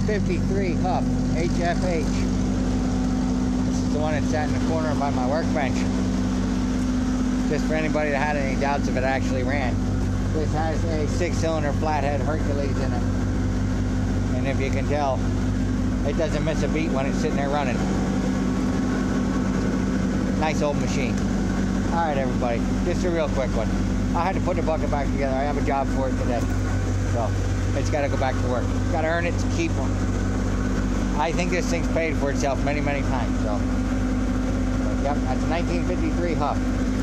1953 Hough HFH. This is the one that sat in the corner by my workbench. Just for anybody that had any doubts if it actually ran. This has a 6-cylinder flathead Hercules in it. And if you can tell, it doesn't miss a beat when it's sitting there running. Nice old machine. Alright everybody, just a real quick one. I had to put the bucket back together. I have a job for it today. So, it's got to go back to work. Got to earn it to keep one. I think this thing's paid for itself many, many times. So, yep, that's a 1953 Hough.